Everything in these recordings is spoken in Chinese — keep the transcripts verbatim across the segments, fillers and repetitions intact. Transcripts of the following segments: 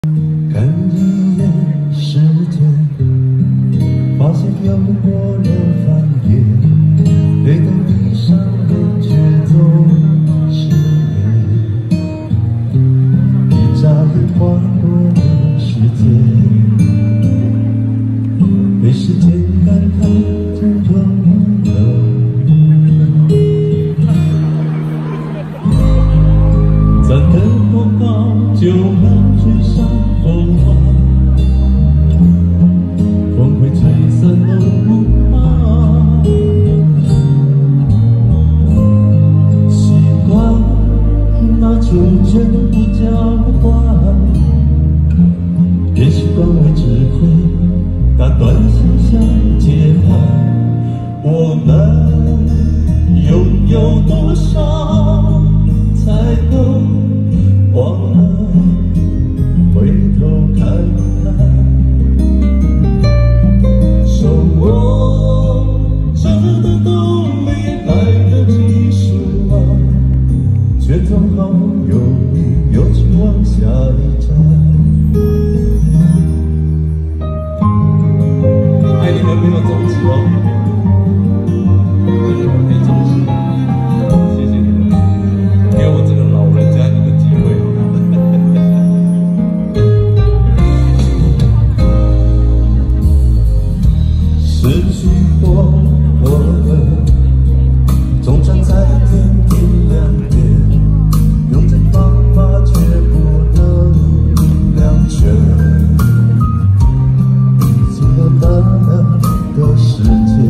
看一眼时间，发现又过了半夜，累得闭上眼却总失眠。一眨眼划过了时间，被时间感叹成吞了。站得多高就能追上风华，风会吹散路马。习惯那种全不交换，也习惯为只会打断心相结伴。我们拥有多少才够忘了回头看看，手握着的都没来得及数完，却总毫不犹豫又去往下一站。爱你们没有终止哦，爱你们没终止，谢谢你们，给我这个老人家一个机会。失去或获得，总站在天地两边，用尽方法却不能两全。经过大了的世界，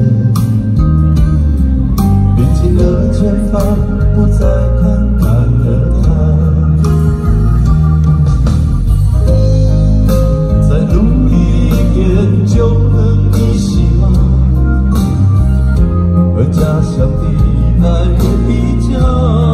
历经了前方，不再看淡了它。再努力一点就能逆袭吗？和家乡的爱比较，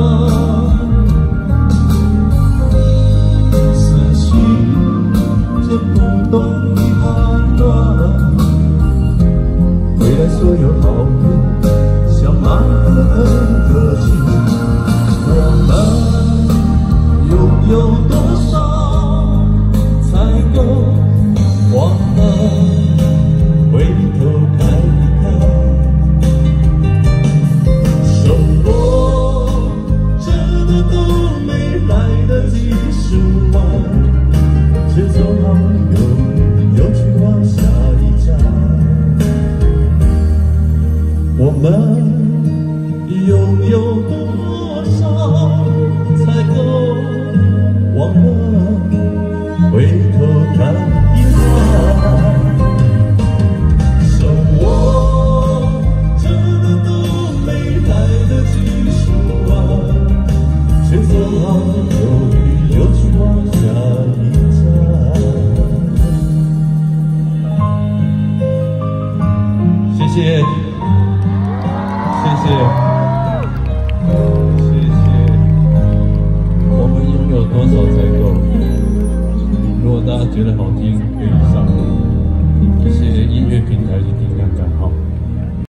思绪间不断的叛乱，未来所有好运像马克歌曲。我们拥有多少才够忘了回头看一看，手握着的都没来得及数完，却总毫不犹豫又去往下一站。我们拥有多少才够忘了回头看一看，手握着的都没来得及数完，却总毫不犹豫又去往下一站。谢谢，谢谢，谢谢。我们拥有多少才够？如果大家觉得好听，可以上。